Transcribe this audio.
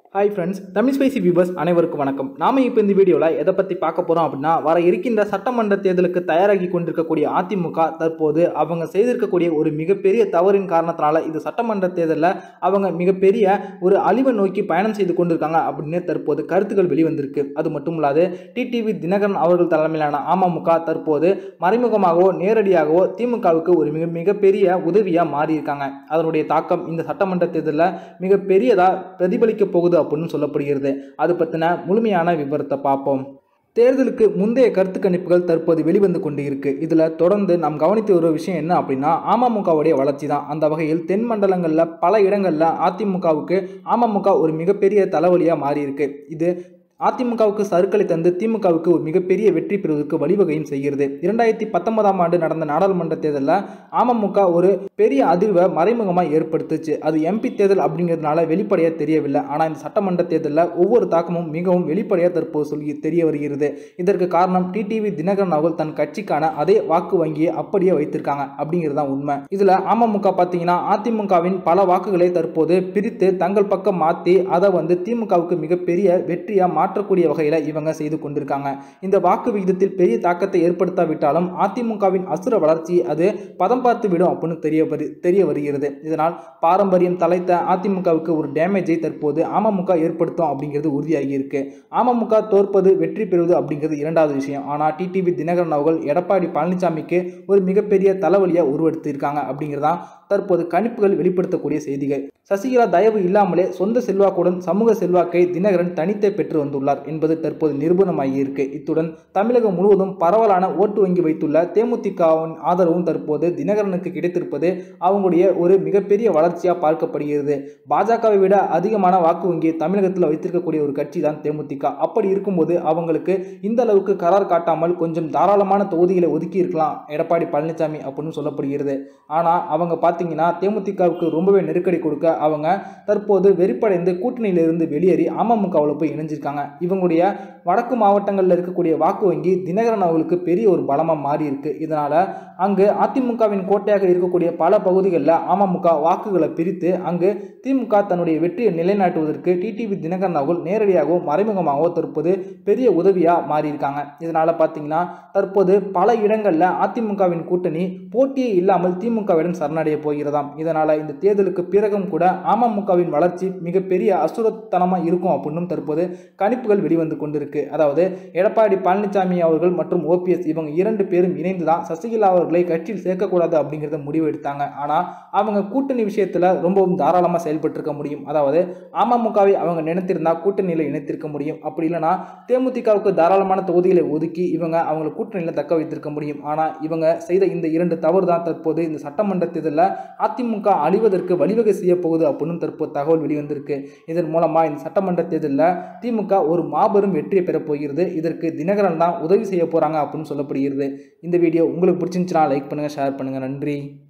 Hi friends, Tamil spicy viewers அனைவருக்கும் வணக்கம். நாம இப்போ இந்த வீடியோவில் எதை பற்றி பார்க்க போகிறோம் அப்படின்னா, வர இருக்கின்ற சட்டமன்ற தேர்தலுக்கு தயாராகி கொண்டிருக்கக்கூடிய அதிமுக தற்போது அவங்க செய்திருக்கக்கூடிய ஒரு மிகப்பெரிய தவறின் காரணத்தினால இந்த சட்டமன்ற தேர்தலில் அவங்க மிகப்பெரிய ஒரு அழிவை நோக்கி பயணம் செய்து கொண்டிருக்காங்க அப்படின்னு தற்போது கருத்துக்கள் வெளிவந்திருக்கு. அது மட்டும் இல்லாது டிடிவி தினகரன் அவர்கள் தலைமையிலான அமமுக தற்போது மறைமுகமாகவோ நேரடியாகவோ திமுகவுக்கு ஒரு மிகப்பெரிய உதவியாக மாறியிருக்காங்க. அதனுடைய தாக்கம் இந்த சட்டமன்ற தேர்தலில் மிகப்பெரியதாக பிரதிபலிக்க போகுது அப்படின்னு சொல்லப்படுகிறது. அது பற்றின முழுமையான விவரத்தை பார்ப்போம். தேர்தலுக்கு முந்தைய கருத்து கணிப்புகள் தற்போது வெளிவந்து கொண்டு இருக்கு. இதில் தொடர்ந்து நாம் கவனித்து ஒரு விஷயம் என்ன அப்படின்னா, அமமுகவுடைய வளர்ச்சி தான். அந்த வகையில் தென் மண்டலங்களில் பல இடங்களில் அதிமுகவுக்கு அமமுக ஒரு மிகப்பெரிய தலைவலியாக மாறி இருக்கு. இது அதிமுகவுக்கு சறுக்களை தந்து திமுகவுக்கு ஒரு மிகப்பெரிய வெற்றி பெறுவதற்கு வழிவகையும் செய்கிறது. 2019ஆம் ஆண்டு நடந்த நாடாளுமன்ற தேர்தலில் அமமுக ஒரு பெரிய அதிர்வை மறைமுகமாக ஏற்படுத்துச்சு. அது எம்பி தேர்தல் அப்படிங்கிறதுனால வெளிப்படையாக தெரியவில்லை. ஆனால் இந்த சட்டமன்ற தேர்தலில் ஒவ்வொரு தாக்கமும் மிகவும் வெளிப்படையாக தற்போது தெரிய வருகிறது. இதற்கு காரணம் டிடிவி தினகரன் அவர்கள் தன் கட்சிக்கான அதே வாக்கு வங்கியை அப்படியே வைத்திருக்காங்க அப்படிங்கிறது தான் உண்மை. இதில் அமமுக பார்த்தீங்கன்னா அதிமுகவின் பல வாக்குகளை தற்போது பிரித்து தங்கள் பக்கம் மாற்றி அதை திமுகவுக்கு மிகப்பெரிய வெற்றியாக மாற்றக்கூடிய வகையில் இவங்க செய்து கொண்டிருக்காங்க. இந்த வாக்கு விகிதத்தில் பெரிய தாக்கத்தை ஏற்படுத்தாவிட்டாலும் அதிமுகவின் அசுர வளர்ச்சி அது பதம் பார்த்து விடும் அப்படின்னு தெரிய வருகிறது. இதனால் பாரம்பரியம் தலைத்த அதிமுகவுக்கு ஒரு டேமேஜை தற்போது அமமுக ஏற்படுத்தும் அப்படிங்கிறது உறுதியாகி இருக்கு. அமமுக தோற்பது வெற்றி பெறுவது அப்படிங்கிறது இரண்டாவது விஷயம். ஆனால் டிடிவி தினகரன் அவர்கள் எடப்பாடி பழனிசாமிக்கு ஒரு மிகப்பெரிய தலைவலியாக உருவெடுத்திருக்காங்க அப்படிங்கிறதா தற்போது கணிப்புகள் வெளிப்படுத்தக்கூடிய செய்திகள். சசிகலா தயவு இல்லாமலே சொந்த செல்வாக்குடன் சமூக செல்வாக்கை தினகரன் தனித்தே பெற்று வந்துள்ளார் என்பது தற்போது நிரூபணமாகியிருக்கு. இத்துடன் தமிழகம் முழுவதும் பரவலான ஓட்டு வங்கி வைத்துள்ள தேமுதிகவின் ஆதரவும் தற்போது தினகரனுக்கு கிடைத்திருப்பது அவங்களுடைய ஒரு மிகப்பெரிய வளர்ச்சியாக பார்க்கப்படுகிறது. பாஜகவை விட அதிகமான வாக்கு வங்கியை தமிழகத்தில் வைத்திருக்கக்கூடிய ஒரு கட்சி தான் தேமுதிக. அப்படி இருக்கும்போது அவங்களுக்கு இந்த அளவுக்கு கரார் காட்டாமல் கொஞ்சம் தாராளமான தொகுதிகளை ஒதுக்கி இருக்கலாம் எடப்பாடி பழனிசாமி அப்படின்னு சொல்லப்படுகிறது. ஆனால் அவங்க பார்த்தீங்கன்னா தேமுதிகவுக்கு ரொம்பவே நெருக்கடி கொடுக்க அவங்க தற்போது வெறிப்படைந்து கூட்டணியிலிருந்து வெளியேறி அமமுகவில் போய் இணைஞ்சிருக்காங்க. இவங்களுடைய வடக்கு மாவட்டங்களில் இருக்கக்கூடிய வாக்கு வங்கி தினகரன் அவர்களுக்கு பெரிய ஒரு பலமாக மாறி இருக்கு. இதனால அங்கு அதிமுகவின் கோட்டையாக இருக்கக்கூடிய பல பகுதிகளில் அமமுக வாக்குகளை பிரித்து அங்கு திமுக தன்னுடைய வெற்றியை நிலைநாட்டுவதற்கு டிடிவி தினகரன் அவர்கள் நேரடியாகவோ மறைமுகமாகவோ தற்போது பெரிய உதவியாக மாறியிருக்காங்க. இதனால பார்த்தீங்கன்னா தற்போது பல இடங்களில் அதிமுகவின் கூட்டணி போட்டியே இல்லாமல் திமுகவிடம் சரணடைய போகிறதாம். இதனால இந்த தேர்தலுக்கு பிறகும் கூட அமமுகவின் வளர்ச்சி மிகப்பெரிய அசுரத்தனமாக இருக்கும் அப்படின்னு தற்போது கணிப்புகள் வெளிவந்து கொண்டிருக்கு. அதாவது எடப்பாடி பழனிசாமி அவர்கள் மற்றும் ஓபிஎஸ் இவங்க இரண்டு பேரும் இணைந்து தான் சசிகலா அவர்களை கட்சியில் சேர்க்கக்கூடாது அப்படிங்கிறத முடிவு எடுத்தாங்க. ஆனால் அவங்க கூட்டணி விஷயத்தில் ரொம்பவும் தாராளமாக செயல்பட்டிருக்க முடியும். அதாவது அமமுகவை அவங்க நினைத்திருந்தா கூட்டணியில் இணைத்திருக்க முடியும். அப்படி இல்லைனா தேமுதிகவுக்கு தாராளமான தொகுதிகளை ஒதுக்கி இவங்க அவங்களை கூட்டணியில் தக்க வைத்திருக்க முடியும். ஆனால் இவங்க செய்த இந்த இரண்டு தவறு தான் தற்போது இந்த சட்டமன்ற தேர்தலில் அதிமுக அழிவதற்கு வழிவகை செய்ய போகுது அப்படின்னு தற்போது தகவல் வெளிவந்திருக்கு. இதன் மூலமா இந்த சட்டமன்ற தேர்தலில் திமுக ஒரு மாபெரும் வெற்றியை பெறப் போகிறது. இதற்கு தினகரன் தான் உதவி செய்ய போறாங்க அப்படின்னு சொல்லப்படுகிறது. இந்த வீடியோ உங்களுக்கு பிடிச்சிருந்துச்சுன்னா லைக் பண்ணுங்க, ஷேர் பண்ணுங்க. நன்றி.